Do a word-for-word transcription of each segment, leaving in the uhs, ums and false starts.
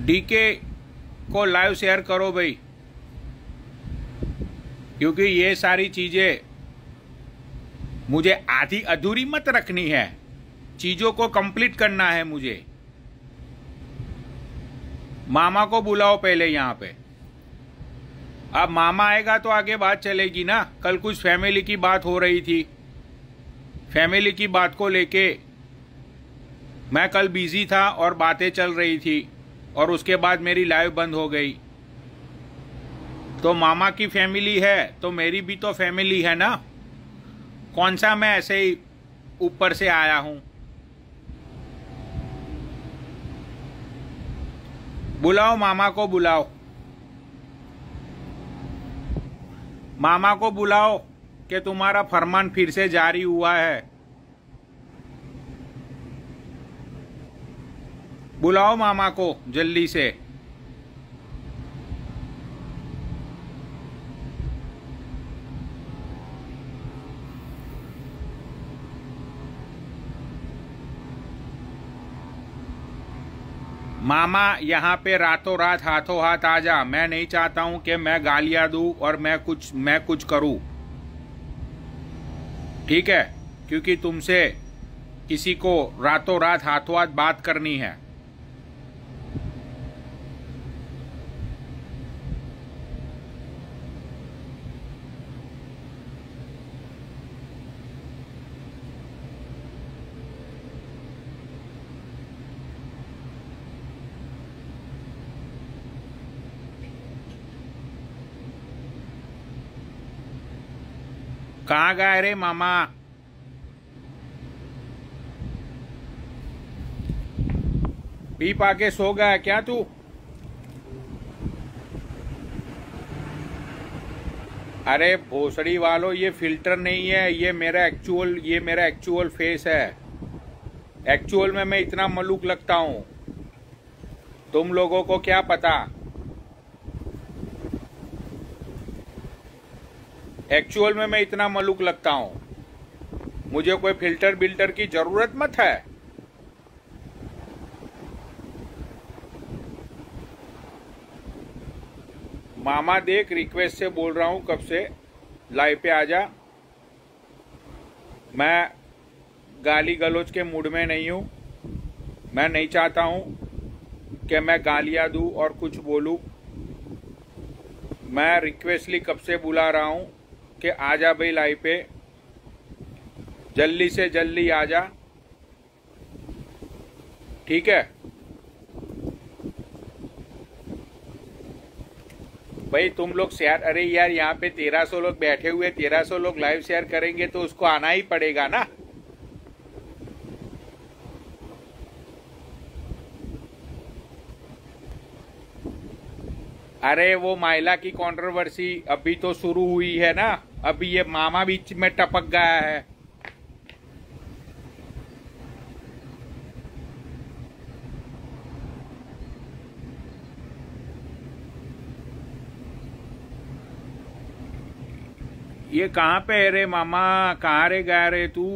DK को live share करो भाई, क्योंकि ये सारी चीजें मुझे आधी अधूरी मत रखनी है, चीजों को कंप्लीट करना है मुझे। मामा को बुलाओ पहले यहाँ पे। अब मामा आएगा तो आगे बात चलेगी ना। कल कुछ फैमिली की बात हो रही थी, फैमिली की बात को लेके मैं कल बिजी था और बातें चल रही थी, और उसके बाद मेरी लाइव बंद हो गई। तो मामा की फैमिली है तो मेरी भी तो फैमिली है ना। कौन सा मैं ऐसे ही ऊपर से आया हूं। बुलाओ मामा को, बुलाओ मामा को, बुलाओ कि तुम्हारा फरमान फिर से जारी हुआ है। बुलाओ मामा को जल्दी से। मामा यहाँ पे रातों रात हाथों हाथ आ जा। मैं नहीं चाहता हूं कि मैं गालियां दूं और मैं कुछ मैं कुछ करूं, ठीक है? क्योंकि तुमसे किसी को रातों रात हाथों हाथ बात करनी है। कहाँ गए रे मामा? पी पा के सो गया क्या तू? अरे भोसड़ी वालों, ये फिल्टर नहीं है, ये मेरा एक्चुअल ये मेरा एक्चुअल फेस है। एक्चुअल में मैं इतना मलूक लगता हूँ, तुम लोगों को क्या पता। एक्चुअल में मैं इतना मलूक लगता हूं, मुझे कोई फिल्टर बिल्टर की जरूरत मत है। मामा देख, रिक्वेस्ट से बोल रहा हूं कब से, लाइव पे आजा। मैं गाली गलौज के मूड में नहीं हूं। मैं नहीं चाहता हूं कि मैं गालियां दूं और कुछ बोलूं। मैं रिक्वेस्टली कब से बुला रहा हूं कि आजा भाई लाइव पे, जल्दी से जल्दी आजा, ठीक है भाई? तुम लोग शेयर, अरे यार यहाँ पे तेरह सौ लोग बैठे हुए, तेरह सौ लोग लाइव शेयर करेंगे तो उसको आना ही पड़ेगा ना। अरे वो महिला की कंट्रोवर्सी अभी तो शुरू हुई है ना, अभी ये मामा बीच में टपक गया है। ये कहाँ पे है रे मामा? कहाँ रे गया रे तू?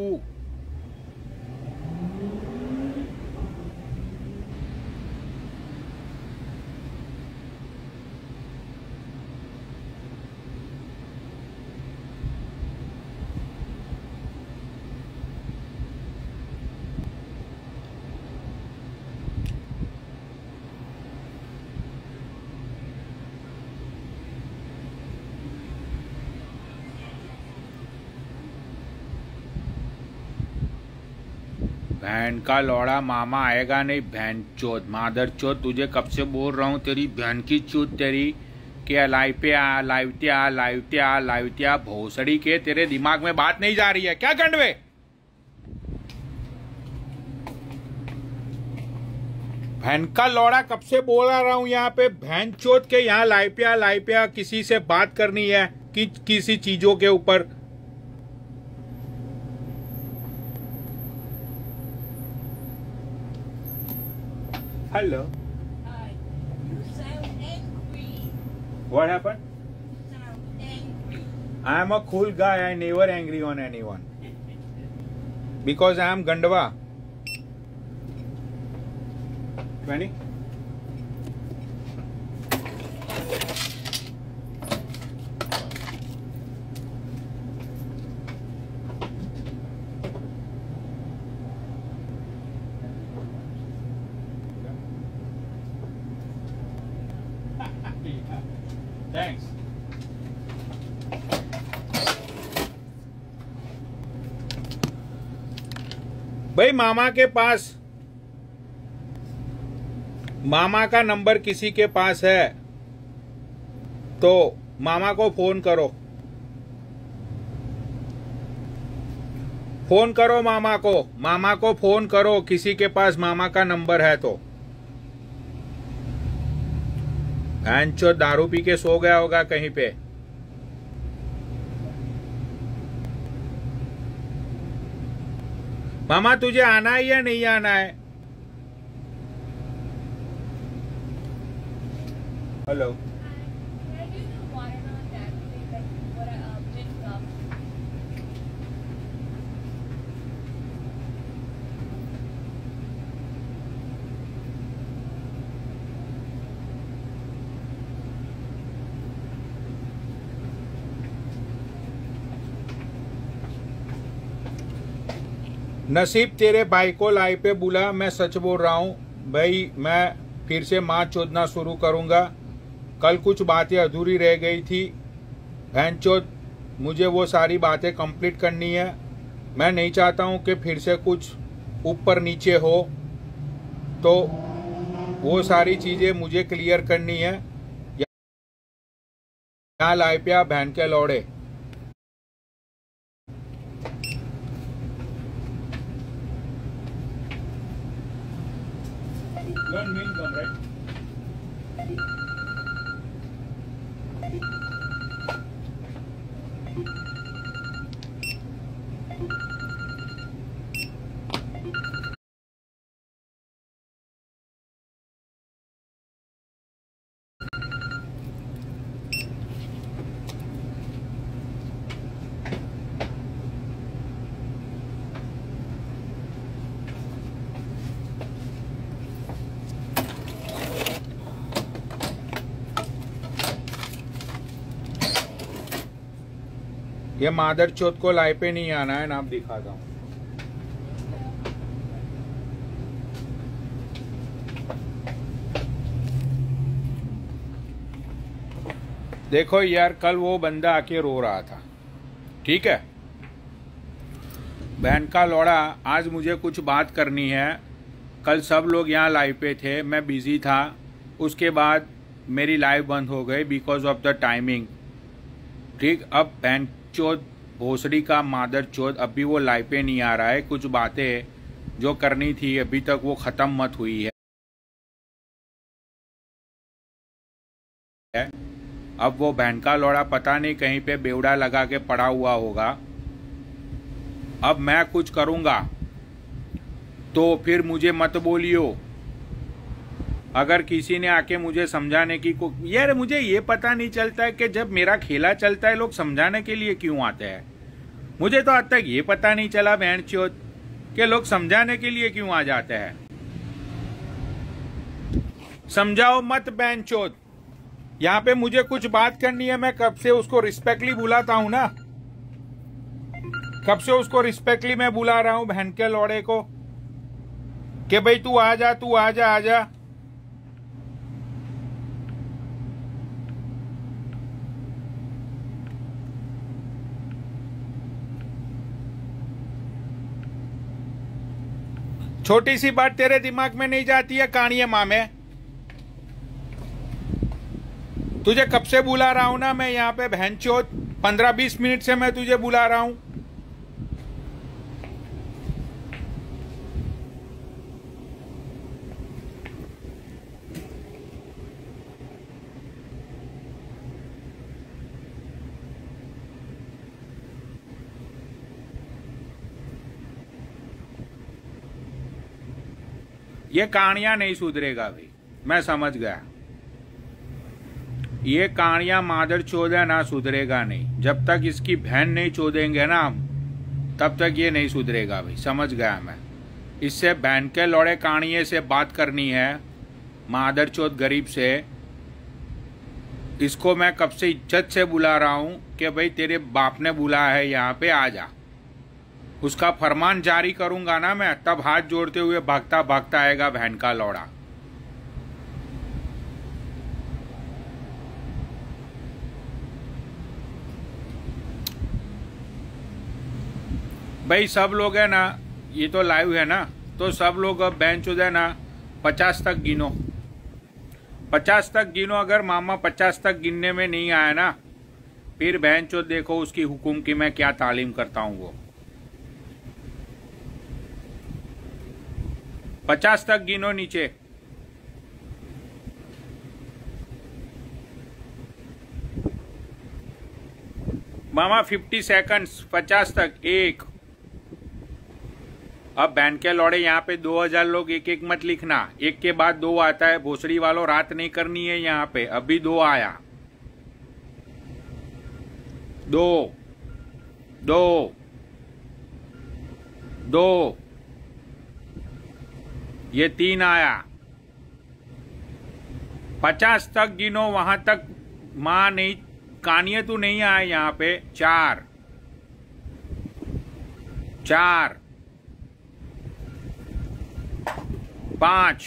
बहन का लौड़ा मामा आएगा नहीं। बहन चोद, मादर चोद, तुझे कब से बोल रहा हूँ, तेरी बहन की चूत तेरी, कि लाइव पे आ, लाइव पे आ, लाइव पे आ, लाइव पे आ। भोसड़ी के तेरे दिमाग में बात नहीं जा रही है क्या गंडवे? बहन का लौड़ा कब से बोला रहा हूँ यहाँ पे, बहन चोद के यहाँ लाइव पे आ, लाइव पे आ, किसी से बात करनी है कि किसी चीजों के ऊपर। Hello. Hi. You sound angry. What happened? You sound angry. I am a cool guy. I never angry on anyone. Because I am Gandwa. twenty? भाई मामा के पास, मामा का नंबर किसी के पास है तो मामा को फोन करो, फोन करो मामा को, मामा को फोन करो किसी के पास मामा का नंबर है तो। भैंचो दारू पी के सो गया होगा कहीं पे। मामा तुझे आना है या नहीं आना है? Hello, Can I do the watermelon daiquiri, like what I uh, mixed up? नसीब तेरे भाई को लाई पे बुला, मैं सच बोल रहा हूँ भाई, मैं फिर से माँ चोदना शुरू करूँगा। कल कुछ बातें अधूरी रह गई थी, भैंचोद मुझे वो सारी बातें कंप्लीट करनी है। मैं नहीं चाहता हूँ कि फिर से कुछ ऊपर नीचे हो, तो वो सारी चीज़ें मुझे क्लियर करनी है। यहाँ लाई पे आप बहन के लौड़े। Learn mean come, right? ये मादर चौथ को लाई पे नहीं आना है ना, आप दिखाता हूँ। देखो यार, कल वो बंदा आके रो रहा था, ठीक है, बहन का लौड़ा। आज मुझे कुछ बात करनी है। कल सब लोग यहाँ लाइव पे थे, मैं बिजी था, उसके बाद मेरी लाइव बंद हो गई बिकॉज ऑफ द टाइमिंग। ठीक, अब बहन चोद भोसड़ी का मादर चोद अभी वो लाइव पे नहीं आ रहा है। कुछ बातें जो करनी थी अभी तक वो खत्म मत हुई है। अब वो बहन का लौड़ा पता नहीं कहीं पे बेवड़ा लगा के पड़ा हुआ होगा। अब मैं कुछ करूंगा तो फिर मुझे मत बोलियो। अगर किसी ने आके मुझे समझाने की को, यार मुझे ये पता नहीं चलता है कि जब मेरा खेला चलता है लोग समझाने के लिए क्यों आते हैं। मुझे तो आज तक ये पता नहीं चला बहन चोद कि लोग समझाने के लिए क्यों आ जाते हैं। समझाओ मत बहन चोद। यहाँ पे मुझे कुछ बात करनी है, मैं कब से उसको रिस्पेक्टली बुलाता हूं ना, कब से उसको रिस्पेक्टली मैं बुला रहा हूं बहन के लौड़े को कि भाई तू आ जा, तू आ जा, आ जा। छोटी सी बात तेरे दिमाग में नहीं जाती है कानिये मामे? तुझे कब से बुला रहा हूं ना मैं यहाँ पे बहन चोद, पंद्रह बीस मिनट से मैं तुझे बुला रहा हूं। ये कहानियां नहीं सुधरेगा भाई, मैं समझ गया। ये कहानियां मादर चोदा ना सुधरेगा नहीं। जब तक इसकी बहन नहीं चोदेंगे ना हम, तब तक ये नहीं सुधरेगा भाई, समझ गया मैं। इससे बहन के लौड़े कहानिये से बात करनी है, मादर चोद गरीब से। इसको मैं कब से इज्जत से बुला रहा हूं कि भाई तेरे बाप ने बुलाया है यहाँ पे, आ जा। उसका फरमान जारी करूंगा ना मैं, तब हाथ जोड़ते हुए भागता भागता आएगा बहन का लौड़ा। भाई सब लोग है ना, ये तो लाइव है ना, तो सब लोग अब बेंच हो जाए ना, पचास तक गिनो, पचास तक गिनो। अगर मामा पचास तक गिनने में नहीं आया ना, फिर बहन चो देखो उसकी हुकुम की मैं क्या तालीम करता हूं। वो पचास तक गिनो नीचे। मामा फिफ्टी सेकंड्स, पचास तक। एक, अब बैंड के लौड़े यहाँ पे दो हजार लोग, एक एक मत लिखना, एक के बाद दो आता है। भोसड़ी वालों रात नहीं करनी है यहाँ पे। अभी दो आया, दो दो दो, ये तीन आया। पचास तक गिनो, वहां तक मां नहीं, कानिए तू नहीं आए यहाँ पे। चार चार, पांच,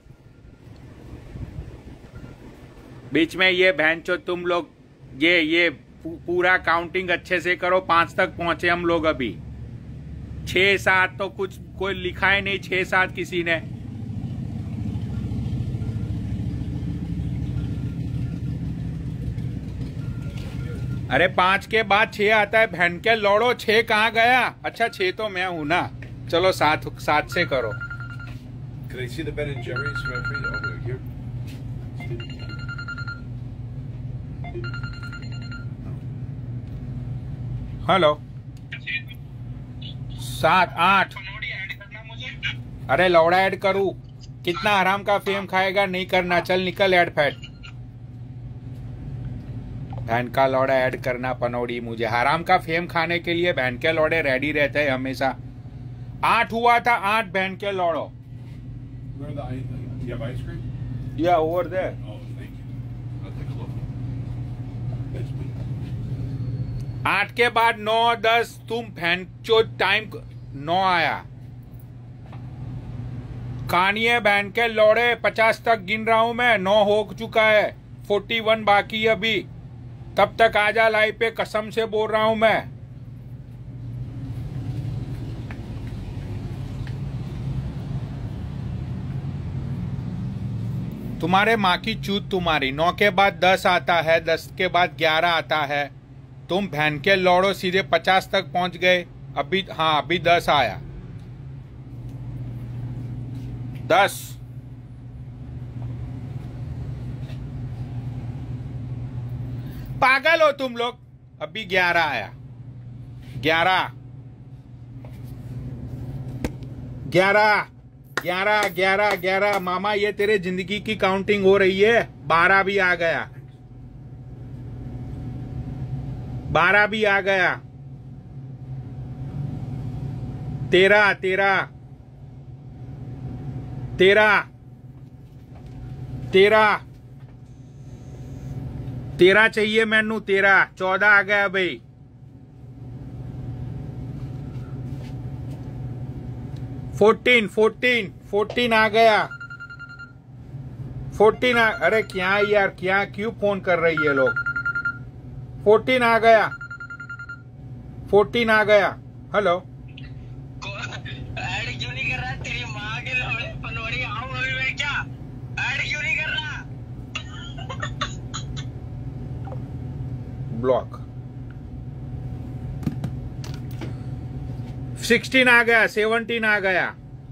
बीच में ये भैंचो तुम लोग, ये ये पूरा काउंटिंग अच्छे से करो। पांच तक पहुंचे हम लोग अभी। छह सात तो कुछ कोई लिखा ही नहीं, छह सात किसी ने। अरे पांच के बाद छह आता है, बहन के लौड़ो। छह कहाँ गया? अच्छा छह तो मैं हूं ना। चलो सात, सात से करो। Can I see the Ben and Jerry's referee over here? Hello, सात, आठ। अरे लौड़ा ऐड करूं? कितना आराम का फेम खाएगा? नहीं करना, चल निकल ऐड फैट। बहन का लौड़ा ऐड करना पनौड़ी। मुझे हराम का फेम खाने के लिए बहन के लौड़े रेडी रहते हैं हमेशा। आठ हुआ था, आठ बहन के लौड़ो। Where the ice? You have ice cream? Yeah, over there. Oh, thank you. I'll take a look. That's me. आठ के बाद नौ, दस। तुम भैंचो टाइम नौ आया। कानिए बहन के लौड़े, पचास तक गिन रहा हूं मैं। नौ हो चुका है, फोर्टी वन बाकी अभी। तब तक आजा लाइव पे, कसम से बोल रहा हूं मैं। तुम्हारे माँ की चूत तुम्हारी। नौ के बाद दस आता है, दस के बाद ग्यारह आता है। तुम बहन के लौड़ो सीधे पचास तक पहुंच गए। अभी हाँ, अभी दस आया। दस, पागल हो तुम लोग। अभी ग्यारह आया। ग्यारह, ग्यारह, ग्यारह, ग्यारह, ग्यारह। मामा ये तेरे जिंदगी की काउंटिंग हो रही है। बारह भी आ गया, बारह भी आ गया। तेरह, तेरह, तेरह, तेरह, तेरह चाहिए मैनू। तेरह, चौदह आ गया भाई। फोर्टीन, फोर्टीन, फोर्टीन आ गया। फोर्टीन आ, अरे क्या यार, क्या क्यों फोन कर रही है लोग? फोर्टीन आ गया, फोर्टीन आ गया। हेलो, ऐड क्यों नहीं कर रहा? तेरी माँ के लौड़े पनौड़ी आऊं अभी मैं क्या? ऐड क्यों नहीं कर रहा? ब्लॉक। सिक्सटीन आ गया, सेवनटीन आ गया,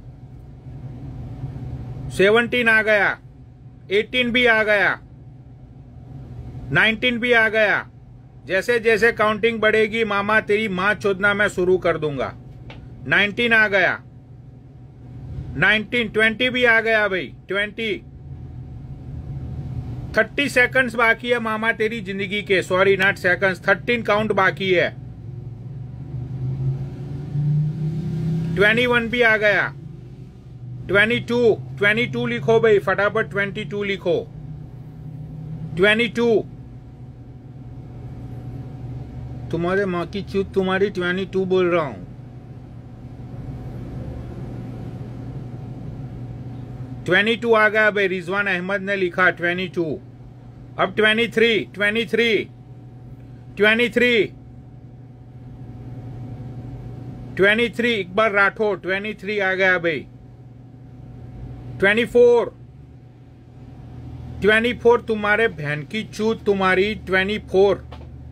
सेवनटीन आ गया, एटीन भी आ गया, नाइनटीन भी आ गया। जैसे जैसे काउंटिंग बढ़ेगी मामा तेरी मां चोदना मैं शुरू कर दूंगा। नाइनटीन आ गया, नाइनटीन, ट्वेंटी भी आ गया भाई, ट्वेंटी। थर्टी सेकंड्स बाकी है मामा तेरी जिंदगी के। Sorry not seconds, thirteen count बाकी है। ट्वेंटी वन भी आ गया, ट्वेंटी टू, ट्वेंटी टू लिखो भाई फटाफट, ट्वेंटी टू लिखो, ट्वेंटी टू। तुम्हारे माँ की चूत तुम्हारी, ट्वेंटी टू बोल रहा हूं। ट्वेंटी टू आ गया भाई, रिजवान अहमद ने लिखा ट्वेंटी टू। अब twenty three, twenty three, twenty three, twenty three Iqbal Rathore, twenty three आ गया भाई। ट्वेंटी फोर, ट्वेंटी फोर तुम्हारे बहन की चूत तुम्हारी। Twenty four,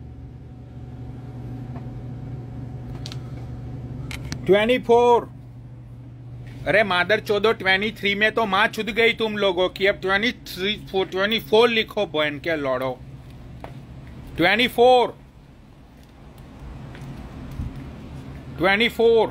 twenty four. अरे मादर चौदह, ट्वेंटी थ्री में तो माँ छुद गई तुम लोगों की। अब ट्वेंटी थ्री ट्वेंटी फोर लिखो बहन के लौड़ो। Twenty four, twenty four,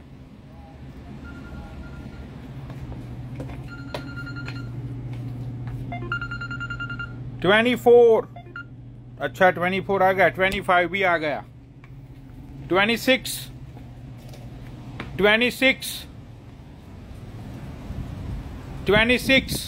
twenty four. अच्छा ट्वेंटी फोर आ गया। ट्वेंटी फाइव भी आ गया। Twenty six, twenty six, twenty six,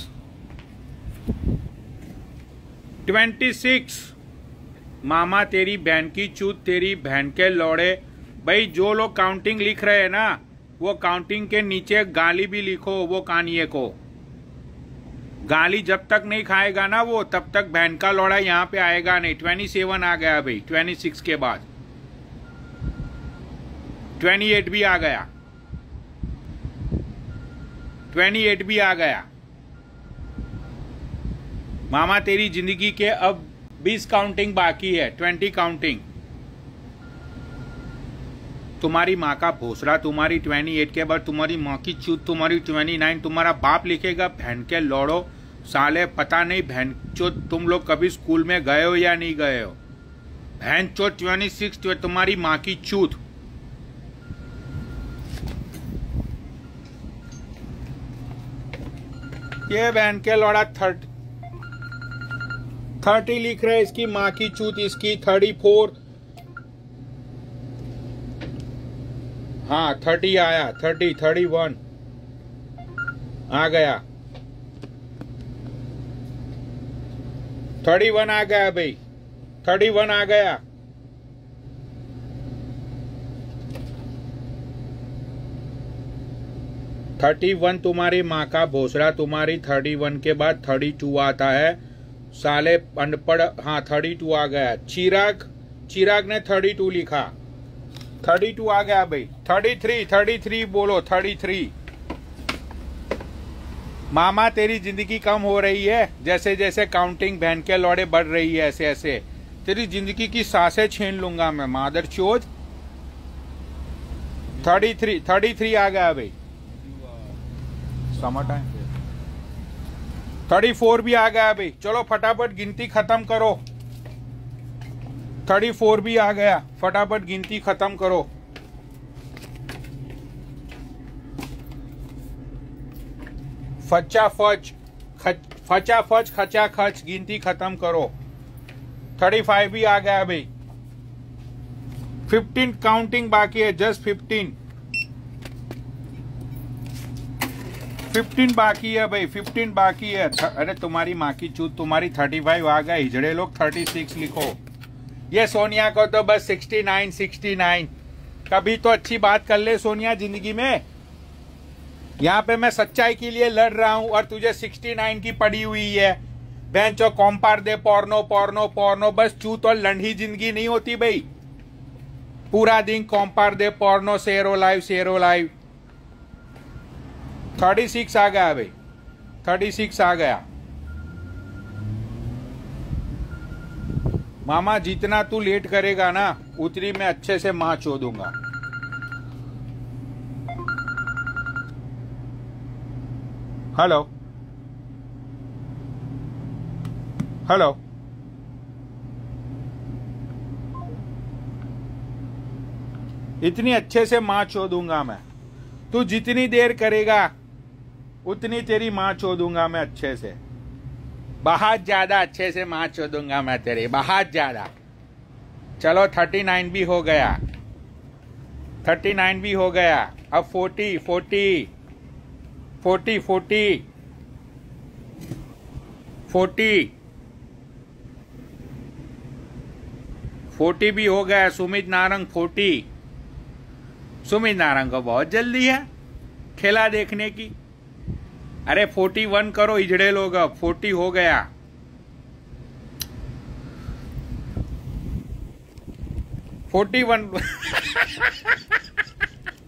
twenty six. मामा तेरी बहन की चूत तेरी बहन के लौड़े। भाई जो लोग काउंटिंग लिख रहे हैं ना, वो काउंटिंग के नीचे गाली भी लिखो। वो कानिए को गाली जब तक नहीं खाएगा ना वो, तब तक बहन का लौड़ा यहाँ पे आएगा नहीं। ट्वेंटी सेवन आ गया भाई। ट्वेंटी सिक्स के बाद ट्वेंटी एट भी आ गया। ट्वेंटी एट भी आ गया। मामा तेरी जिंदगी के अब बीस काउंटिंग बाकी है। Twenty counting. तुम्हारी माँ का भोसड़ा तुम्हारी। ट्वेंटी एट के बाद तुम्हारी माँ की चूत तुम्हारी। ट्वेंटी नाइन तुम्हारा बाप लिखेगा बहन के लौड़ो साले। पता नहीं बहन चोत तुम लोग कभी स्कूल में गए हो या नहीं गए हो। बहन चोत। ट्वेंटी सिक्स तुम्हारी माँ की चूत। ये बहन के लौड़ा थर्टी थर्टी लिख रहे। इसकी माँ की चूत इसकी। Thirty four. हाँ थर्टी आया। थर्टी, थर्टी वन आ गया। थर्टी वन आ गया भाई। थर्टी वन आ गया। थर्टी वन तुम्हारी माँ का भोसड़ा तुम्हारी। थर्टी वन के बाद थर्टी टू आता है साले अनपढ़। हाँ थर्टी टू आ गया। चिराग, चिराग ने थर्टी टू लिखा। थर्टी टू आ गया भाई। थर्टी थ्री, थर्टी थ्री बोलो। Thirty three. मामा तेरी जिंदगी कम हो रही है जैसे जैसे काउंटिंग बहन के लौड़े बढ़ रही है। ऐसे ऐसे तेरी जिंदगी की सांसें छीन लूंगा मैं मादर चोद। थर्टी थ्री, थर्टी थ्री आ गया भाई। Summer time. थर्टी फोर भी आ गया भाई। चलो फटाफट गिनती खत्म करो। थर्टी फोर भी आ गया। फटाफट गिनती खत्म करो। फचा फच फचा फच खचा खच गिनती खत्म करो। थर्टी फाइव भी आ गया भाई। फिफ्टीन काउंटिंग बाकी है। Just fifteen. फिफ्टीन बाकी है भाई। फिफ्टीन बाकी है। अरे तुम्हारी माँ की चूत तुम्हारी। थर्टी फाइव आ गया। हिजड़े लोग थर्टी सिक्स लिखो। ये सोनिया को तो बस सिक्सटी नाइन, सिक्सटी नाइन। कभी तो अच्छी बात कर ले सोनिया जिंदगी में। यहाँ पे मैं सच्चाई के लिए लड़ रहा हूँ और तुझे सिक्सटी नाइन की पड़ी हुई है। बेंचो कॉम्पार दे पोर्नो पोर्नो पोर्नो। बस चूत और लंढी जिंदगी नहीं होती भाई। पूरा दिन कॉम्पार दे porno. Share live, share live. Thirty six आ गया भाई। थर्टी सिक्स आ गया। मामा जितना तू लेट करेगा ना उतनी मैं अच्छे से मां चो दूंगा। Hello hello. इतनी अच्छे से मां चो दूंगा मैं। तू जितनी देर करेगा उतनी तेरी मां चो दूंगा मैं अच्छे से। बहुत ज्यादा अच्छे से मां चो दूंगा मैं तेरी। बहुत ज्यादा। चलो थर्टी नाइन भी हो गया। थर्टी नाइन भी हो गया। अब forty, forty, forty, forty, forty, forty भी हो गया। सुमित नारंग फोर्टी। सुमित नारंग को बहुत जल्दी है खेला देखने की। अरे फोर्टी वन करो हिजड़े लोग। अब फोर्टी हो गया। फोर्टी वन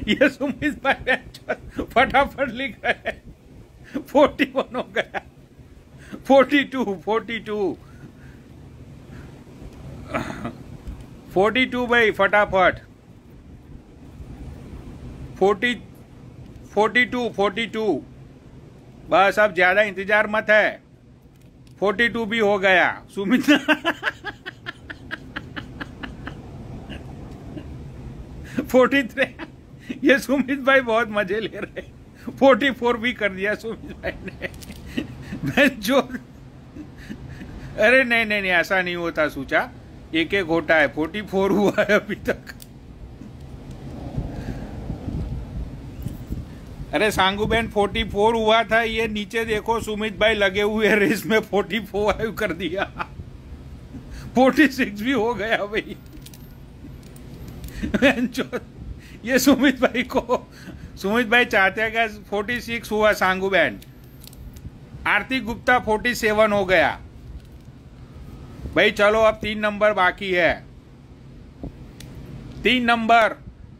ये सुमित भाई फटाफट लिख रहे हैं। फोर्टी वन हो गया, forty two, forty two, forty two भाई फटाफट, forty, forty two, forty two. बस अब ज्यादा इंतजार मत है, फोर्टी टू भी हो गया सुमित। फोर्टी थ्री, ये सुमित भाई बहुत मजे ले रहे। फोर्टी फोर भी कर दिया सुमित भाई ने। मैं जो, अरे नहीं नहीं नहीं ऐसा नहीं होता सूचा, एक एक होता है। फोर्टी फोर हुआ है अभी तक। अरे सांगू बहन फोर्टी फोर हुआ था, ये नीचे देखो सुमित भाई लगे हुए रेस में फोर्टी फोर कर दिया। फोर्टी सिक्स भी हो गया भाई। ये सुमित भाई को, सुमित भाई चाहते हैं कि फोर्टी सिक्स हुआ सांगू बहन। आरती गुप्ता फोर्टी सेवन हो गया भाई। चलो अब तीन नंबर बाकी है, तीन नंबर।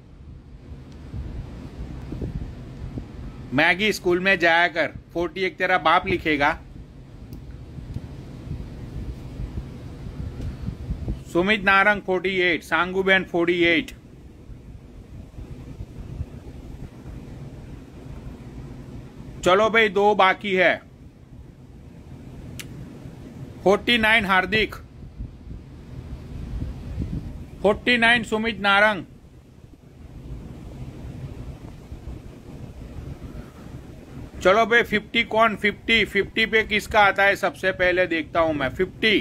मैगी स्कूल में जाया कर, फोर्टी एक तेरा बाप लिखेगा। सुमित नारंग फोर्टी एट, सांगू बहन फोर्टी एट। चलो भाई दो बाकी है। Forty nine Hardik, forty nine Sumit Narang. चलो भाई फिफ्टी कौन, फिफ्टी, फिफ्टी पे किसका आता है सबसे पहले देखता हूं मैं। Fifty,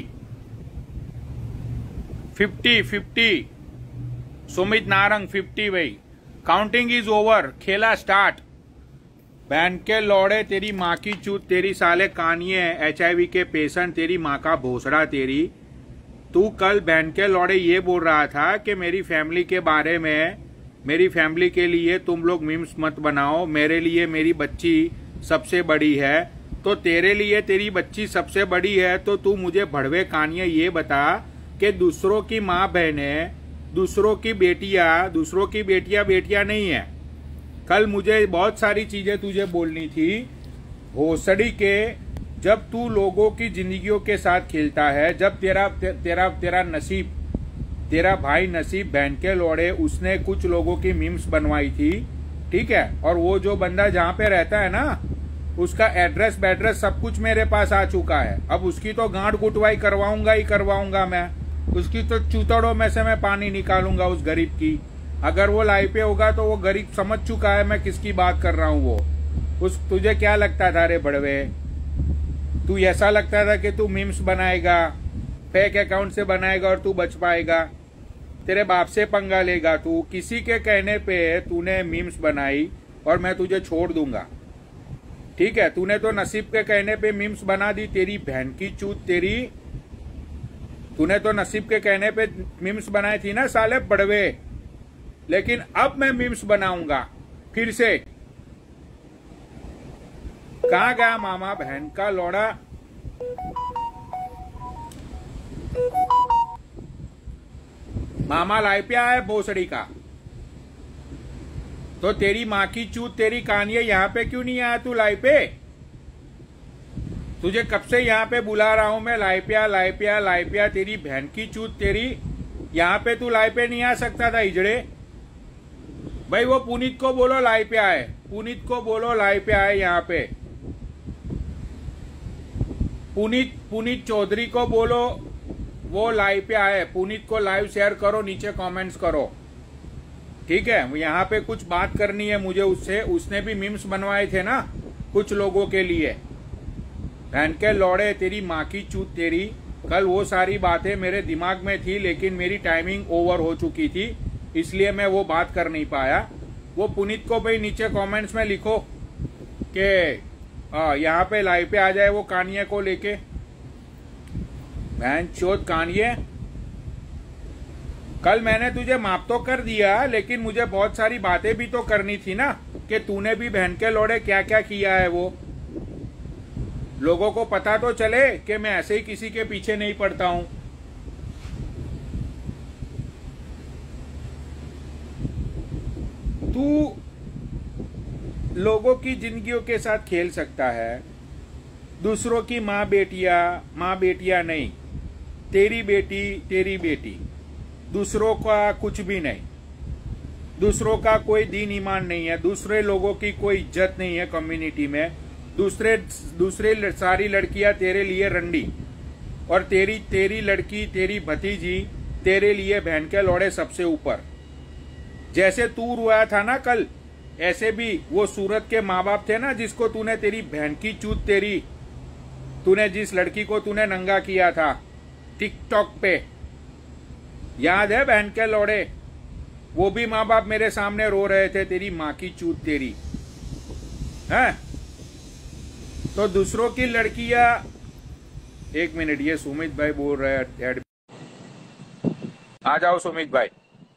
fifty, fifty Sumit Narang fifty भाई। काउंटिंग इज ओवर, खेला स्टार्ट। बहन के लौड़े तेरी माँ की चूत, तेरी साले कानिए एचआईवी के पेशेंट, तेरी माँ का भोसड़ा तेरी। तू कल बहन के लौड़े ये बोल रहा था कि मेरी फैमिली के बारे में, मेरी फैमिली के लिए तुम लोग मीम्स मत बनाओ, मेरे लिए मेरी बच्ची सबसे बड़ी है। तो तेरे लिए तेरी बच्ची सबसे बड़ी है तो तू मुझे भड़वे कानिए ये बता कि दूसरों की माँ बहनें, दूसरों की बेटियां, दूसरों की बेटियां बेटियां नहीं है। कल मुझे बहुत सारी चीजें तुझे बोलनी थी भोसड़ी के। जब तू लोगों की जिंदगियों के साथ खेलता है, जब तेरा ते, तेरा तेरा नसीब, तेरा भाई नसीब बहन के लौड़े, उसने कुछ लोगों की मीम्स बनवाई थी, ठीक है। और वो जो बंदा जहाँ पे रहता है ना, उसका एड्रेस बैड्रेस सब कुछ मेरे पास आ चुका है। अब उसकी तो गांड गुटवाई करवाऊंगा ही करवाऊंगा मैं, उसकी तो चूतड़ों में से मैं पानी निकालूंगा उस गरीब की। अगर वो लाइफ पे होगा तो वो गरीब समझ चुका है मैं किसकी बात कर रहा हूँ। वो उस, तुझे क्या लगता था रे बड़वे, तू ऐसा लगता था कि तू मीम्स बनाएगा, फेक अकाउंट से बनाएगा और तू बच पाएगा? तेरे बाप से पंगा लेगा तू। किसी के कहने पे तूने मीम्स बनाई और मैं तुझे छोड़ दूंगा, ठीक है। तूने तो नसीब के कहने पे मीम्स बना दी, तेरी बहन की चूत तेरी। तूने तो नसीब के कहने पे मीम्स बनाई थी ना साले बड़वे, लेकिन अब मैं मीम्स बनाऊंगा फिर से। कहां गया मामा बहन का लौड़ा? मामा लाई पे आया भोसड़ी का, तो तेरी माँ की चूत तेरी कहानी यहाँ पे क्यों नहीं आया तू लाई पे? तुझे कब से यहाँ पे बुला रहा हूं मैं, लाई पे आ, लाई पे आ, लाई पे आ। तेरी बहन की चूत तेरी, यहाँ पे तू लाई पे नहीं आ सकता था इजड़े। भाई वो पुनीत को बोलो लाई पे आए, पुनीत को बोलो लाई पे आए यहाँ पे। पुनीत पुनीत चौधरी को बोलो वो लाइव पे आए। पुनीत को लाइव शेयर करो, नीचे कमेंट्स करो, ठीक है। यहाँ पे कुछ बात करनी है मुझे उससे। उसने भी मीम्स बनवाए थे ना कुछ लोगों के लिए। बहन के लौड़े तेरी माँ की चूत तेरी। कल वो सारी बातें मेरे दिमाग में थी लेकिन मेरी टाइमिंग ओवर हो चुकी थी, इसलिए मैं वो बात कर नहीं पाया। वो पुनीत को भाई नीचे कमेंट्स में लिखो कि यहाँ पे लाइव पे आ जाए वो कानिया को लेके। बहन चोद कानिये, कल मैंने तुझे माफ तो कर दिया लेकिन मुझे बहुत सारी बातें भी तो करनी थी ना कि तूने भी बहन के लौड़े क्या क्या किया है। वो लोगों को पता तो चले कि मैं ऐसे ही किसी के पीछे नहीं पड़ता हूं। तू लोगों की जिंदगियों के साथ खेल सकता है, दूसरों की माँ बेटियां माँ बेटियां नहीं, तेरी बेटी तेरी बेटी, दूसरों का कुछ भी नहीं, दूसरों का कोई दीन ईमान नहीं है, दूसरे लोगों की कोई इज्जत नहीं है कम्युनिटी में, दूसरे दूसरे सारी लड़कियां तेरे लिए रंडी, और तेरी तेरी लड़की तेरी भतीजी तेरे लिए बहन के लौड़े सबसे ऊपर। जैसे तू रोया था ना कल, ऐसे भी वो सूरत के माँ बाप थे ना, जिसको तूने तेरी बहन की चूत तेरी तूने जिस लड़की को तूने नंगा किया था टिकटॉक पे, याद है बहन के लौड़े? वो भी माँ बाप मेरे सामने रो रहे थे तेरी माँ की चूत तेरी है। तो दूसरों की लड़कियां, एक मिनट, ये सुमित भाई बोल रहे हैं, आ जाओ सुमित भाई।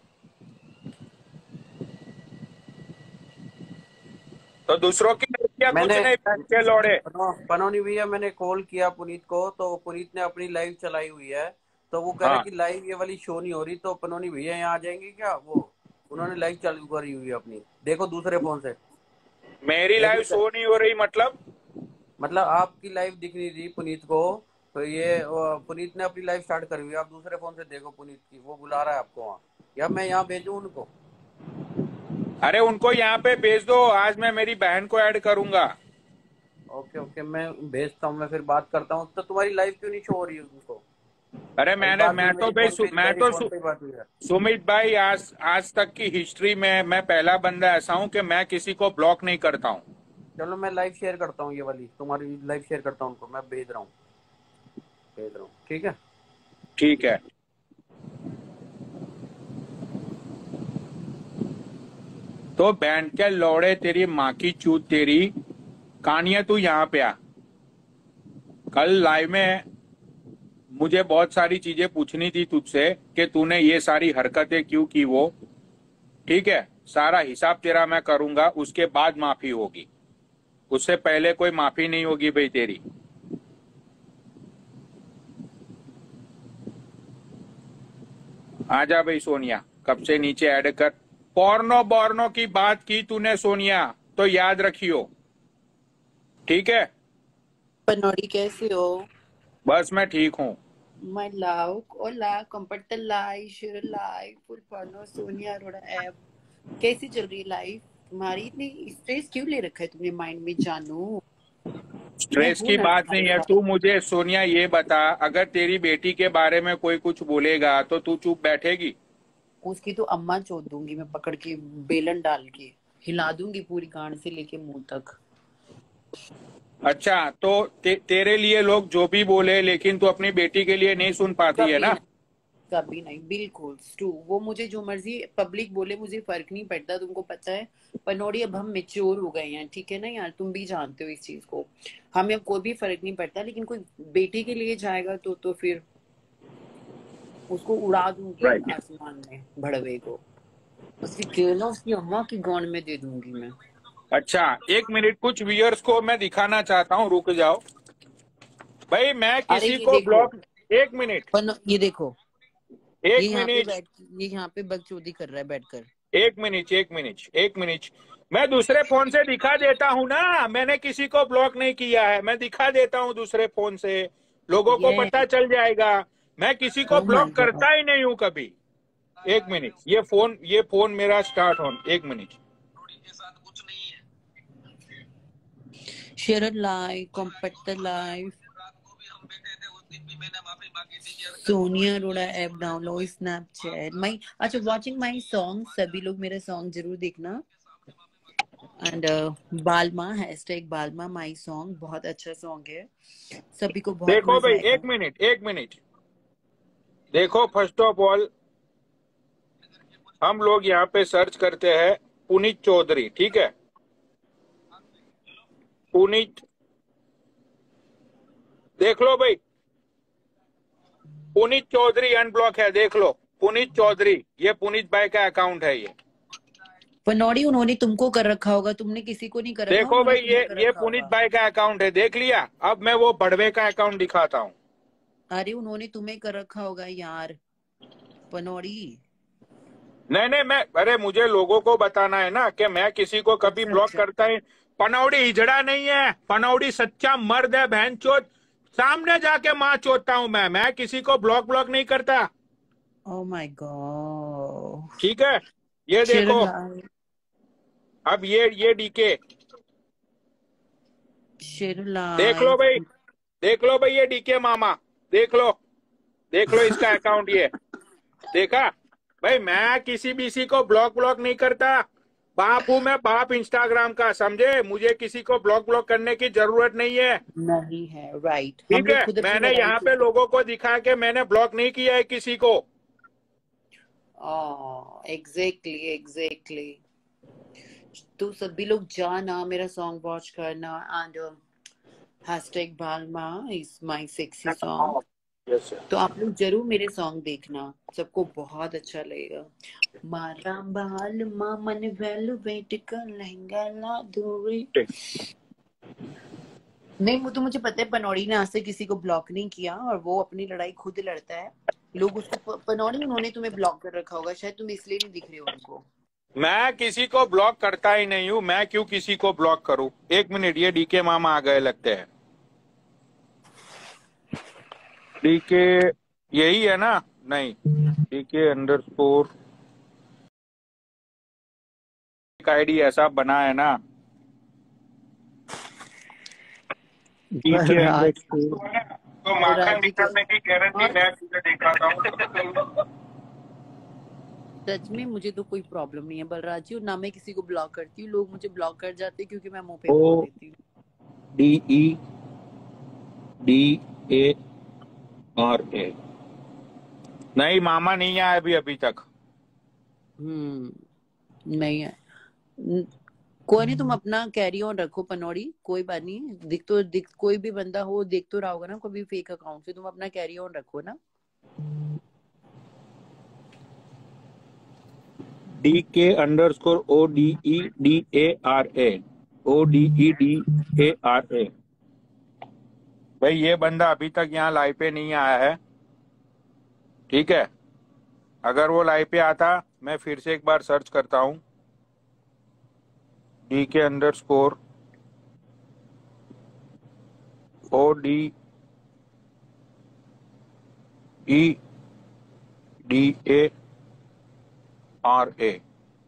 तो दूसरों की लड़कियां कुछ नहीं, बहन के लौड़े। पनौनी भैया, मैंने कॉल किया पुनीत को, तो पुनीत ने अपनी लाइव चलाई हुई है, तो वो कह रहे हाँ। कि लाइव ये वाली शो नहीं हो रही, तो पनौनी भैया यहाँ आ जाएंगे क्या? वो उन्होंने लाइव चालू करी हुई है अपनी, देखो दूसरे फोन से। मेरी लाइव शो नहीं हो रही मतलब? मतलब आपकी लाइव दिख नहीं रही पुनीत को, तो ये पुनीत ने अपनी लाइव स्टार्ट करी हुई है, आप दूसरे फोन से देखो पुनीत की, वो बुला रहा है आपको वहाँ, या मैं यहाँ भेजूँ उनको? अरे उनको यहाँ पे भेज दो, आज मैं मेरी बहन को ऐड करूंगा। ओके ओके, मैं भेजता हूँ, मैं फिर बात करता हूँ। तो तुम्हारी लाइव क्यों नहीं शो हो रही है उनको? अरे मैंने मैं तो भाई मैं तो सुमित भाई, आज आज तक की हिस्ट्री में मैं पहला बंदा ऐसा हूँ कि मैं किसी को ब्लॉक नहीं करता हूँ। चलो मैं लाइव शेयर करता हूँ, ये वाली तुम्हारी लाइव शेयर करता हूँ उनको, मैं भेज रहा हूँ भेज रहा हूँ ठीक है? ठीक है। तो बहन के लौड़े तेरी माँ की चूत तेरी, कानिया तू यहाँ पे आ। कल लाइव में मुझे बहुत सारी चीजें पूछनी थी तुझसे कि तूने ये सारी हरकतें क्यों की वो, ठीक है? सारा हिसाब तेरा मैं करूंगा, उसके बाद माफी होगी, उससे पहले कोई माफी नहीं होगी भाई तेरी। आजा भाई सोनिया, कब से नीचे ऐड कर। पोर्नो बोर्नो की बात की तूने सोनिया, तो याद रखियो, ठीक है? पनौड़ी कैसे हो? बस मैं ठीक हूँ। My love, hola, comparta live, share live, full porno, Sonia Arora app. कैसी चल रही है लाइफ तुम्हारी? इतनी स्ट्रेस क्यों ले रखा है तुमने माइंड में जानू? स्ट्रेस की बात नहीं है, तू मुझे सोनिया ये बता, अगर तेरी बेटी के बारे में कोई कुछ बोलेगा तो तू चुप बैठेगी? उसकी तो अम्मा चोद दूंगी मैं, पकड़ के बेलन डाल के हिला दूंगी पूरी कान से लेके मुंह तक। अच्छा, तो ते, तेरे लिए लोग जो भी बोले, लेकिन तू अपनी बेटी के लिए नहीं सुन पाती है ना? कभी नहीं, बिल्कुल ट्रू। वो मुझे जो मर्जी पब्लिक बोले मुझे फर्क नहीं पड़ता, तुमको पता है पनौड़ी, अब हम मेच्योर हो गए हैं, ठीक है ना यार? तुम भी जानते हो इस चीज को, हमें अब कोई भी फर्क नहीं पड़ता, लेकिन कोई बेटी के लिए जाएगा तो तो फिर उसको उड़ा दूंगी right. आसमान में भड़वे को, उसकी केला उसकी अम्मा की गांड में दे दूंगी मैं। अच्छा एक मिनट, कुछ व्यूअर्स को मैं दिखाना चाहता हूँ, रुक जाओ भाई। मैं किसी को ब्लॉक, एक मिनट, ये देखो, एक ये मिनट, ये यहाँ पे बकचोदी कर रहा है बैठकर। एक मिनट एक मिनट एक मिनट, मैं दूसरे फोन से दिखा देता हूँ ना, मैंने किसी को ब्लॉक नहीं किया है, मैं दिखा देता हूँ दूसरे फोन से, लोगों को पता चल जाएगा। मैं किसी को ब्लॉक करता ही नहीं हूँ कभी। एक मिनट, ये फोन ये फोन मेरा स्टार्ट हो, एक minute. Share live, compact live, Sonia Arora app download, Snapchat my, अच्छा वाचिंग माई सॉन्ग, सभी लोग मेरा सॉन्ग जरूर देखना। एंड uh, बालमा, हैशटैग बालमा माई सॉन्ग, बहुत अच्छा सॉन्ग है, सभी को बहुत देखो भाई, एक मिनट एक मिनट देखो, फर्स्ट ऑफ ऑल हम लोग यहाँ पे सर्च करते हैं पुनीत चौधरी, ठीक है? पुनीत, देख लो भाई, पुनीत चौधरी अनब्लॉक है, देख लो पुनीत चौधरी, ये पुनीत भाई का अकाउंट है। ये पनौड़ी उन्होंने तुमको कर रखा होगा, तुमने किसी को नहीं कर रखा। देखो भाई, ये ये पुनीत भाई का अकाउंट है, देख लिया? अब मैं वो बड़वे का अकाउंट दिखाता हूँ। अरे उन्होंने तुम्हें कर रखा होगा यार पनौड़ी। नहीं नहीं, मैं अरे मुझे लोगों को बताना है ना कि मैं किसी को कभी अच्छा ब्लॉक अच्छा करता है। पनौड़ी हिजड़ा नहीं है, पनौड़ी सच्चा मर्द है बहन चोद। सामने जाके माँ चोदता हूँ मैं मैं किसी को ब्लॉक ब्लॉक नहीं करता। ओ माय गॉड ठीक है, ये देखो। शिरलाल अब ये ये डीके देख लो शिरलाल भाई, देख लो भाई, ये डीके मामा देख लो, देख लो इसका अकाउंट। ये देखा भाई, मैं किसी बीसी को ब्लॉक ब्लॉक नहीं करता। बाप हूं मैं, बाप इंस्टाग्राम का, समझे? मुझे किसी को ब्लॉक ब्लॉक करने की जरूरत नहीं है। नहीं है राइट हम ठीक लोग है, खुद अपनी मैंने लड़ाई यहाँ खुद पे लोगों को दिखा के मैंने ब्लॉक नहीं किया है किसी को। एग्जैक्टली एग्जैक्टली तो सभी लोग जाना मेरा सॉन्ग वॉच करना and hashtag Balma is my sexy song. Yes तो आप लोग जरूर मेरे सॉन्ग देखना, सबको बहुत अच्छा लगेगा। मारा बाल मा मन वेलवेट का लहंगा ला दूरी। नहीं वो तो मुझे पता है पनौड़ी ने आज से किसी को ब्लॉक नहीं किया और वो अपनी लड़ाई खुद लड़ता है। लोग उसको प- पनौड़ी उन्होंने तुम्हें ब्लॉक कर रखा होगा, शायद तुम इसलिए नहीं दिख रहे हो उनको। मैं किसी को ब्लॉक करता ही नहीं हूँ, मैं क्यों किसी को ब्लॉक करूँ? एक मिनट, ये डीके मामा आ गए लगते हैं। डीके यही है ना? नहीं, डीके अंडर स्कोर एक आईडी ऐसा बना है ना, डीके अंडर बलराज स्कोर। तो माखन बलराज जी के निकलने की गारंटी और मैं तुझे दिखाता हूँ। सच में मुझे तो कोई प्रॉब्लम नहीं है बलराज जी, और ना मैं किसी को ब्लॉक करती हूँ। लोग मुझे ब्लॉक कर जाते हैं क्योंकि मैं मुंह पे बोल ओ देती हूँ। D E D A R A. नहीं, मामा नहीं आया अभी अभी तक। हम्म नहीं है न- कोई नहीं, तुम अपना कैरी ऑन रखो पनौड़ी, कोई बात नहीं। दिख तो दिख कोई भी बंदा हो देख तो रहा होगा ना कभी फेक अकाउंट से, तुम अपना कैरी ऑन रखो ना। D K underscore O D E D A R A, O D E D A R A. भाई ये बंदा अभी तक यहाँ लाइव पे नहीं आया है, ठीक है? अगर वो लाइव पे आता, मैं फिर से एक बार सर्च करता हूँ, D K underscore O D E D A R A.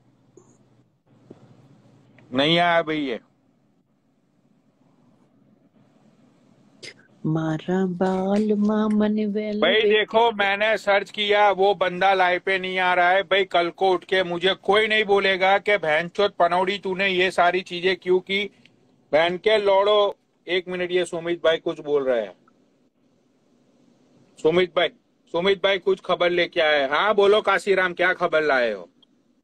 नहीं आया भाई ये। मारा बाल मा मन वेल भाई वेट देखो, मैंने सर्च किया, वो बंदा लाइव पे नहीं आ रहा है। भाई कल को उठ के मुझे कोई नहीं बोलेगा कि बहनचोद पनौड़ी तूने ये सारी चीजें क्यों की। बहन के लौड़ो। एक मिनट, ये सुमित भाई कुछ बोल रहे हैं। सुमित भाई, सुमित भाई कुछ खबर लेके आए। हाँ बोलो काशीराम, क्या खबर लाए हो?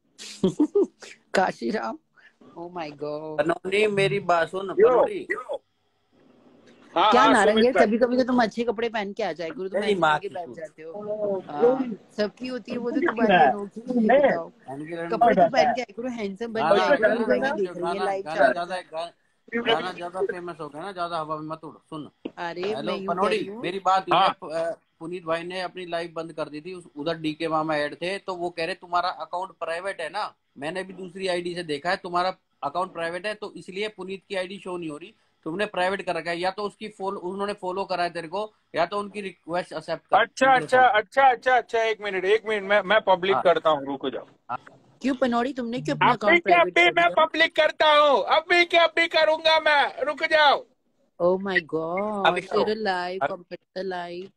काशीराम ओ माय गॉड पनौड़ी मेरी बात सुन यो, पनौड़ी। हाँ क्या हाँ नारंग सुमित है, भाई। कभी कभी तो तुम अच्छे कपड़े पहन के आ जाए करो, तुम तेरी ऐसे माँ पहन के की बैठ चूत। जाते हो। हाँ सबकी होती है वो, तो तुम्हारी अनोखी है, ये बताओ। उनकी लड़की कपड़े तो पहन के आया करो, हैंडसम बन के गाना आया करो, गाना लुगाइयां जो देख रही है, गाना लाइव गाना चल ज्यादा रहा है। गा- गाना ज्यादा फेमस हो गया ना, ज्यादा हवा में मत उड़। सुन अरे मैं हेलो यूं कह पनौड़ी, रही हूँ। मेरी बात सुन। हाँ अ, पुनीत भाई ने अपनी लाइव बंद कर दी थी, उस उधर डीके मामा ऐड थे, तो वो कह रहे तुम्हारा अकाउंट प्राइवेट है ना। मैंने भी दूसरी आईडी से देखा है, तुम्हारा अकाउंट प्राइवेट है, तो इसलिए पुनीत की आईडी शो नहीं हो रही। तुमने प्राइवेट कर रखा है, या तो उसकी फॉलो उन्होंने फॉलो करा है तेरे को, या तो उनकी रिक्वेस्ट एक्सेप्ट कर अच्छा दूसरे अच्छा फोन। अच्छा अच्छा अच्छा, एक मिनट एक मिनट, मैं मैं पब्लिक हाँ करता हूँ, रुको जाओ। हाँ क्यों पनौड़ी तुमने क्यों अपना अभी अकाउंट के प्राइवेट अभी कर मैं दिया? पब्लिक करता हूँ, अभी के अभी करूंगा मैं, रुक जाओ। ओ माय अभी गॉड करो। शेयर लाइव अभी- कंप्यूटर लाइव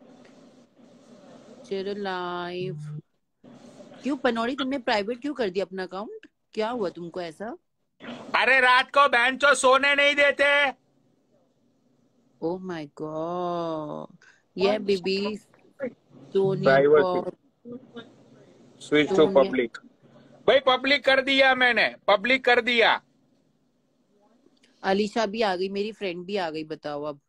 शेयर लाइव। क्यों पनौड़ी तुमने प्राइवेट क्यों कर दिया अपना अकाउंट, क्या हुआ तुमको ऐसा? अरे रात को बहन चो सोने नहीं देते। ओ माय गॉड ये baby Sonia privacy, pop switch to Sonia public. भाई पब्लिक कर दिया मैंने, पब्लिक कर दिया। अलीशा भी आ गई, मेरी फ्रेंड भी आ गई, बताओ अब।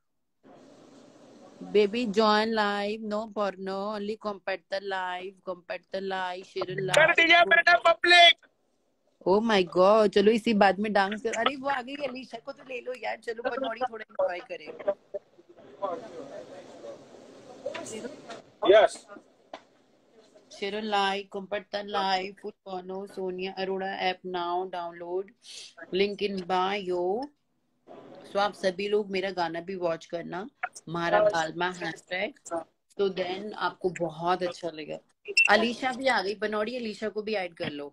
Baby join live, no porno, only competitor live, competitor live, share कर दिया लाइव। मैंने पब्लिक। ओ माय गॉड चलो इसी बात में डांस कर। अरे वो आ गई, अलीशा को तो ले लो यार, चलो पनौड़ी थोड़ा एंजॉय करे। Yes Sharon like, Kumpatan live, full porno, Sonia Arora app now, download, link in bio. So आप सभी लोग मेरा गाना भी वॉच करना, मारा बालमा हैशटैग, तो देन आपको बहुत अच्छा लगेगा। अलीशा भी आ गई बनौड़ी, अलीशा को भी ऐड कर लो।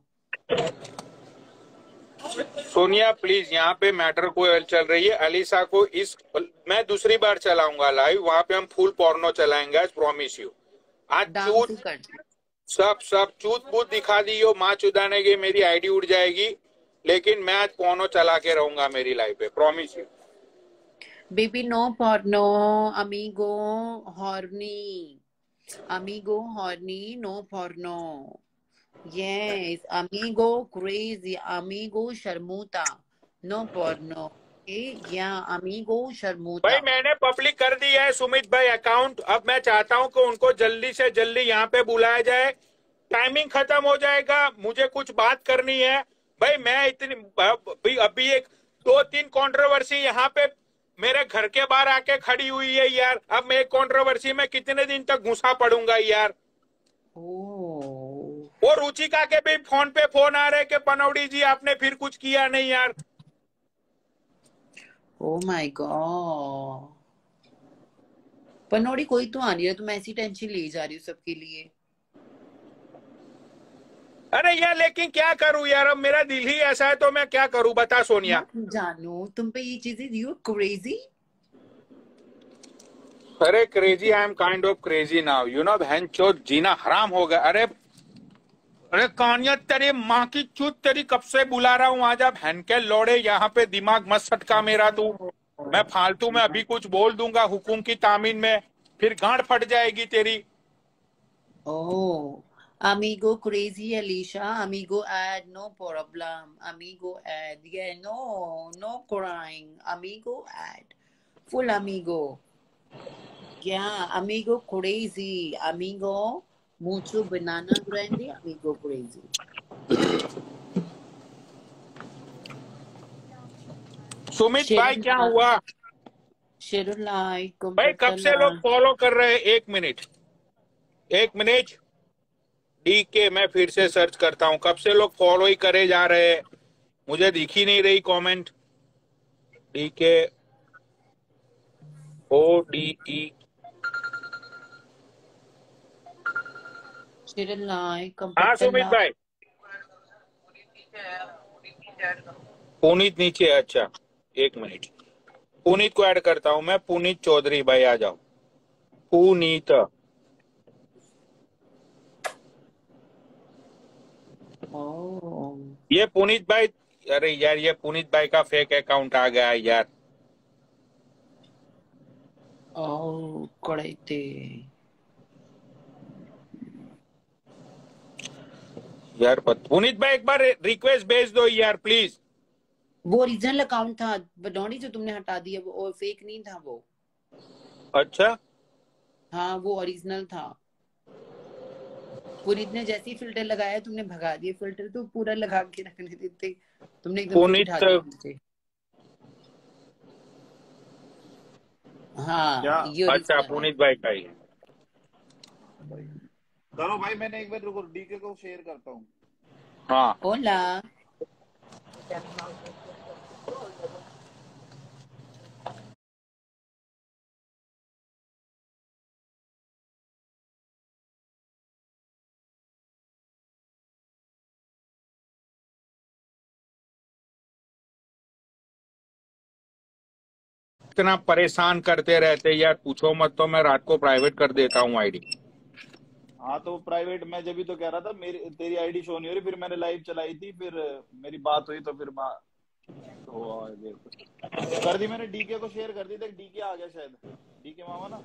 सोनिया प्लीज, यहाँ पे मैटर कोई चल रही है। अलीसा को इस मैं दूसरी बार चलाऊंगा लाइव, वहां पे हम फुल पोर्नो चलाएंगे, आज प्रॉमिस यू। आज चूत सब सब चूत बूत दिखा दी हो, माँ चुदाने की मेरी आईडी उड़ जाएगी, लेकिन मैं आज पोर्नो चला के रहूंगा मेरी लाइव पे, promise you. Baby no porno, अमीगो हॉर्नी, अमीगो horny, no porno. Yes, amigo crazy, amigo शर्मूता, no porno. Okay, yeah, amigo शर्मूता। भाई मैंने पब्लिक कर दी है सुमित भाई अकाउंट, अब मैं चाहता हूं कि उनको जल्दी से जल्दी यहाँ पे बुलाया जाए। टाइमिंग खत्म हो जाएगा, मुझे कुछ बात करनी है भाई। मैं इतनी अभी अभी एक दो तीन कंट्रोवर्सी यहाँ पे मेरे घर के बाहर आके खड़ी हुई है यार। अब मैं एक कंट्रोवर्सी में कितने दिन तक घुसा पड़ूंगा यार। वो रुचिका के भी फोन पे फोन आ रहे कि पनौड़ी जी आपने फिर कुछ किया नहीं यार। ओ माय गॉड, पनौड़ी कोई तो आ नहीं है, तुम ऐसी टेंशन ले जा रही हो सबके लिए। अरे यार लेकिन क्या करूं यार, अब मेरा दिल ही ऐसा है तो मैं क्या करूं, बता सोनिया। जानो तुम पे ये चीजें, यू क्रेजी। अरे crazy, I am kind of crazy now, you know. बहन चोद जीना हराम हो गया। अरे अरे कहानियां तेरी माँ की चूत, तेरी कब से बुला रहा हूँ, आजा बहन के लोड़े, यहाँ पे दिमाग मत सटका मेरा तू। मैं फालतू में अभी कुछ बोल दूंगा हुकुम की तामीन में, फिर गांड फट जाएगी तेरी। ओह amigo crazy Alicia, amigo add, no problem, amigo add, yeah, no no crying, amigo add, full amigo, yeah, amigo crazy, amigo mucho banana grande, amigo crazy। Sumit भाई क्या हुआ भाई, कब से लोग फॉलो कर रहे हैं? एक मिनट एक मिनट डी के मैं फिर से सर्च करता हूं, कब से लोग फॉलो ही करे जा रहे हैं, मुझे दिख ही नहीं रही कमेंट। डी के ओ डी ई हाँ सुमित भाई, पुनीत नीचे है। अच्छा एक मिनट, पुनीत को ऐड करता हूं मैं। पुनीत चौधरी भाई आ जाओ। पुनीत Oh. ये पुनीत भाई, अरे यार ये पुनीत भाई का फेक अकाउंट आ गया यार। Oh, correct. यार पुनीत भाई एक बार रिक्वेस्ट भेज दो यार प्लीज। वो ओरिजिनल अकाउंट था बनौड़ी, जो तुमने हटा दिया वो फेक नहीं था वो। अच्छा हाँ वो ओरिजिनल था। पुनीत ने जैसी फिल्टर लगाया तुमने भगा दिए, फिल्टर तो पूरा लगा के रखने देते, तुमने एकदम पुनीत उठा दिया। हाँ ये अच्छा पुनीत भाई का ही। चलो भाई मैंने एक बार रुको, डीके को शेयर करता हूँ। हाँ ओला इतना परेशान करते रहते यार, पूछो मत। तो मैं रात को प्राइवेट कर देता हूँ आईडी। हाँ तो प्राइवेट मैं जब भी तो कह रहा था, मेरी तेरी आईडी शो नहीं हो रही, फिर मैंने लाइव चलाई थी, फिर मेरी बात हुई तो फिर तो कर दी मैंने। डीके को शेयर कर दी थी, डीके आ गया शायद, डीके मामा ना।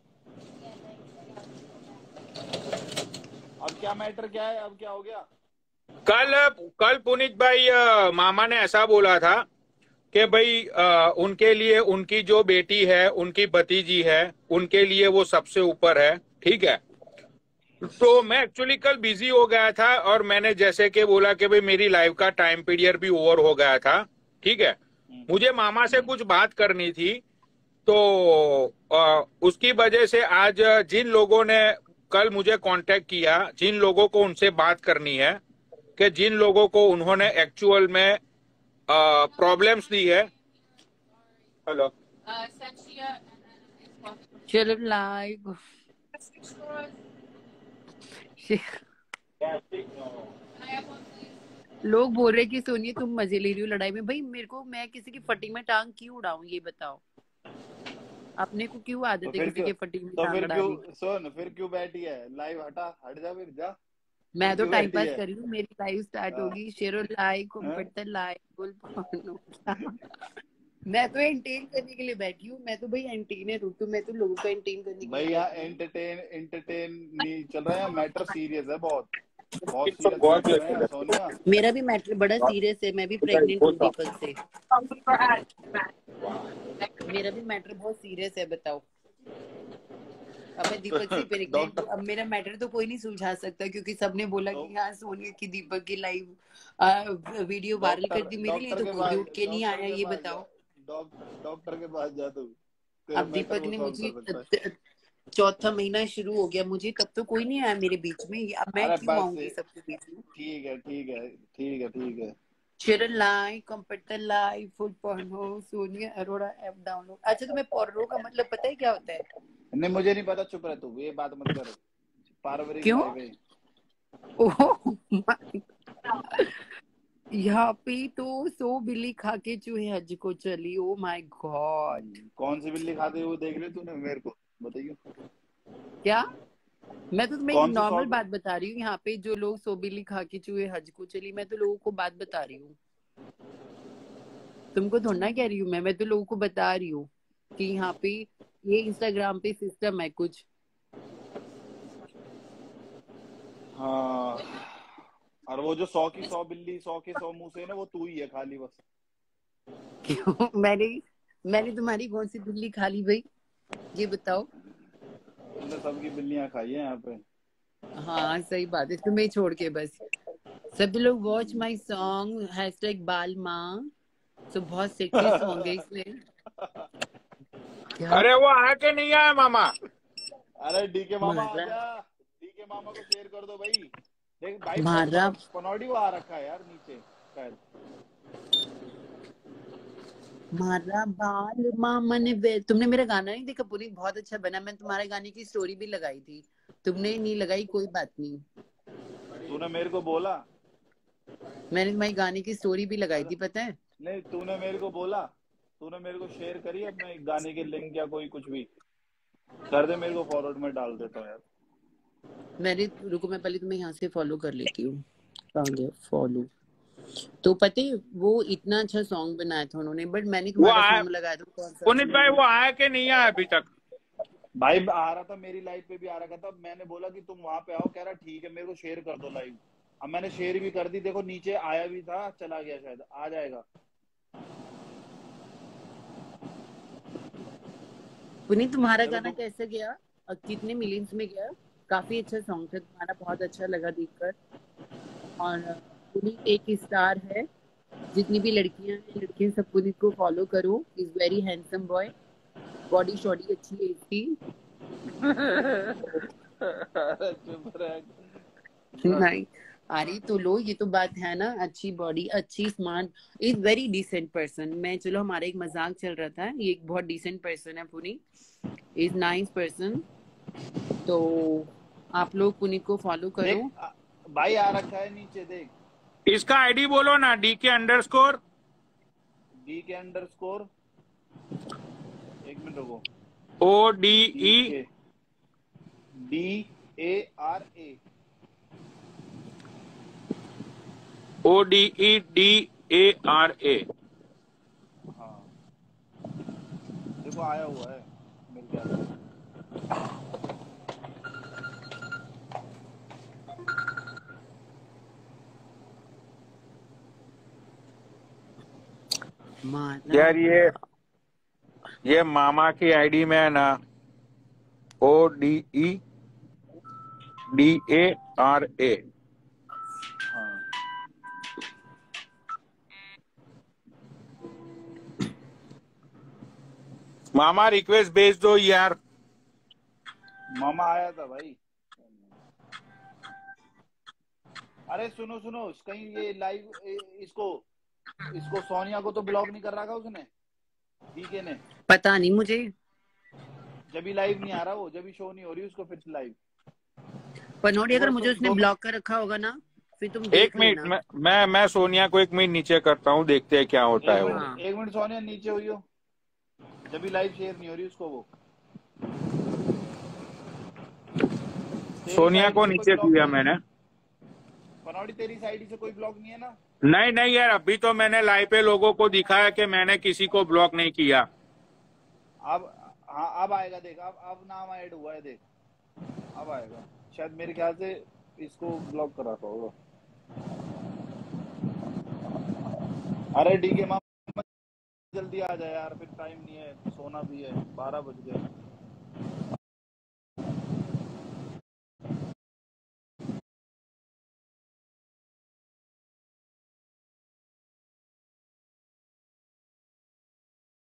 अब क्या मैटर क्या है, अब क्या हो गया? कल कल पुनीत भाई मामा ने ऐसा बोला था कि भाई आ, उनके लिए उनकी जो बेटी है, उनकी भतीजी है, उनके लिए वो सबसे ऊपर है, ठीक है। तो मैं एक्चुअली कल बिजी हो गया था, और मैंने जैसे कि बोला कि भाई मेरी लाइव का टाइम पीरियड भी ओवर हो गया था, ठीक है। मुझे मामा से कुछ बात करनी थी, तो आ, उसकी वजह से आज जिन लोगों ने कल मुझे कांटेक्ट किया, जिन लोगों को उनसे बात करनी है, कि जिन लोगों को उन्होंने एक्चुअल में प्रॉब्लम्स दी है। हेलो, चलो लाइव लोग बोल रहे कि सोनिया तुम मजे ले रही हो लड़ाई में। भाई मेरे को, मैं किसी की फटी में टांग क्यों उड़ाऊं ये बताओ? अपने को क्यों तो आदत है फिर किसी क्यों के फटी में तो टांग फिर अड़ाने क्यों की? सुन, फिर क्यों बैठी है? लाइव हटा, हट जा, फिर जा। मैं फिर तो क्यों टाइम बैठी पास है? कर रही हूँ, मेरी लाइव स्टार्ट हाँ, होगी। शेरो लाइव हाँ? Competitor live full porno. मैं तो एंटेन करने के लिए बैठी हूँ। मैं तो भाई एंटेनर हूँ, तो मैं तो लोगों को एंटेन करने के भाई लिए यहाँ बैठी हूँ। एंटरटेन एंटरटेन नहीं चल रहा है, मैटर सीरियस है, बहुत बहुत सीरियस मैटर है सोनिया। मेरा भी मैटर बड़ा सीरियस है, मैं भी प्रेग्नेंट हूँ दीपक से। मेरा भी मैटर बहुत सीरियस है, बताओ। अब मैं दीपक से प्रेग्नेंट हूँ, डॉक्टर अब मेरा मैटर तो कोई नहीं सुलझा सकता, क्योंकि सबने बोला तो कि हाँ सोनिया की दीपक की लाइव वीडियो वायरल कर डॉक्टर दी। मेरे लिए डॉक्टर तो के कोई पास भी उठ के नहीं डॉक्टर आया, के ये पास जा, बताओ। डॉक्टर डॉक्टर के पास जा, तू तेरा अब मैटर दीपक वो ने सॉल्व मुझे कर सकता है। त- त- चौथा महीना शुरू हो गया मुझे, तब तो कोई नहीं आया मेरे बीच में। ये- अब मैं अरे क्यों बस आऊंगी सबके बीच में? ठीक है, ठीक है, ठीक है, ठीक है। चिरन लाई computer live full porno Sonia Arora app download. अच्छा तुम्हें पॉर्नो का मतलब पता है क्या होता है? नहीं, मुझे नहीं पता, चुप रह तू, ये बात मत कर। पारिवारिक क्यों? लाइव है। ओह my- यहाँ पे तो सो बिल्ली खा के चूहे हज को चली। ओ माय गॉड। हम्म, कौन सी बिल्ली खाते हुए देख ले तूने? मेरे को बताइए, क्या? मैं तो तुम्हें एक कौन सी सौ? नॉर्मल बात बता रही हूँ। यहाँ पे जो लोग सो बिल्ली खा के चूहे हज को चली, मैं तो लोगों को बात बता रही हूँ, तुमको थोड़ा ना कह रही हूँ मैं मैं तो लोगों को बता रही हूँ कि यहाँ पे ये इंस्टाग्राम पे सिस्टम है कुछ। हाँ, और वो जो सौ की सौ बिल्ली सौ के सौ मुंह से है ना, वो तू ही है खाली, बस। क्यों? मैंने मैंने तुम्हारी कौन सी बिल्ली खा ली भाई, ये बताओ। तूने सबकी बिल्लियां खाई है यहाँ पे। हाँ सही बात है, तुम्हें छोड़ के बस। सब लोग वॉच माई सॉन्ग हैशटैग बाल माँ। तो बहुत सेक्सी सॉन्ग है इसमें। क्या अरे वो आया कि नहीं आया मामा? अरे डीके मामा मारा आजा, डीके मामा को शेयर कर दो भाई। देख भाई, मारा पनौड़ी वो आ रखा है यार नीचे शायद। मारा बाल मामन वे। तुमने मेरा गाना नहीं देखा? पूरी बहुत अच्छा बना। मैं तुम्हारे गाने की स्टोरी भी लगाई थी, तुमने नहीं लगाई, कोई बात नहीं। तूने मेरे को बोला, मैंने तुम्हारी गाने की स्टोरी भी लगाई थी, पता है? नहीं तूने मेरे को बोला, तूने मेरे को शेयर करी अपने गाने के लिंक या कोई कुछ भी कर दे, मेरे को फॉरवर्ड में डाल देता हूँ यार। मैंने, रुको मैं पहले तुम्हें यहाँ से फॉलो कर लेती हूँ। कहाँ गया फॉलो? तो पता है वो इतना अच्छा सॉन्ग बनाया था उन्होंने, बट मैंने वो तुम्हारा आया सॉन्ग लगाया था। कौन सा? पुनीत भाई, वो आया कि नहीं आया अभी तक? भाई आ रहा था, मेरी लाइव पे भी आ रहा था। मैंने बोला कि तुम वहां पे आओ, कह रहा ठीक है, मेरे को शेयर कर दो लाइव। अब मैंने शेयर भी कर दी, देखो नीचे आया भी था, चला गया, शायद आ जाएगा। पुनीत तुम्हारा चलो गाना तो कैसे गया और कितने मिलियंस में गया? काफी अच्छा सॉन्ग था तुम्हारा, बहुत अच्छा लगा देखकर। और पुनीत एक स्टार है। जितनी भी लड़कियां हैं लड़कियां सब पुनीत को फॉलो करो। Is very handsome boy, body शॉडी अच्छी है इसकी। अरे चुप रह। नहीं अरे तो लो, ये तो बात है ना, अच्छी बॉडी, अच्छी smart, is very decent person. मैं, चलो हमारा एक मजाक चल रहा था, ये एक बहुत डिसेंट पर्सन है पुनीत, इज नाइस पर्सन। तो आप लोग पुनीत को फॉलो करो। देख आ- भाई आ रखा है नीचे, देख। इसका आईडी बोलो ना, D K underscore D K underscore, एक मिनट रुको। O D D E K D A R A O D E D A R A. हाँ देखो आया हुआ है मेरे ख्याल से। माना यार ये ये मामा की आईडी में है ना, O D E D A R A. हाँ मामा रिक्वेस्ट भेज दो यार। मामा आया था भाई, अरे सुनो सुनो, कहीं ये लाइव इसको इसको सोनिया को तो ब्लॉक नहीं कर रखा उसने, डीके ने। पता नहीं मुझे, जब भी लाइव नहीं आ रहा वो, जब भी शो नहीं हो रही उसको फिर से लाइव। पनौड़ी अगर वो मुझे तो उसने दो ब्लॉक कर रखा होगा ना, फिर तुम एक देख मिनट, लेना। मैं मैं मैं सोनिया को एक मिनट नीचे करता हूँ, देखते हैं क्या होता एक है वो। हाँ मिनट एक मिनट सोनिया नीचे हुई हो, जब भी लाइव शेयर नहीं हो रही उसको वो। तेरी सोनिया साइड को से कोई नीचे ब्लॉक किया नहीं है मैंने। पनौड़ी, तेरी साइड से कोई ब्लॉक नहीं है ना? नहीं नहीं यार, अभी तो मैंने लाइव पे लोगों को दिखाया कि मैंने किसी को ब्लॉक नहीं किया। अब हाँ अब आएगा देख, अब अब नाम ऐड हुआ है देख, अब आएगा शायद, मेरे ख्याल से इसको ब्लॉक करा था होगा। अरे डीके मामा जल्दी आ जाए यार, फिर टाइम नहीं है, सोना भी है, बारह बज गए।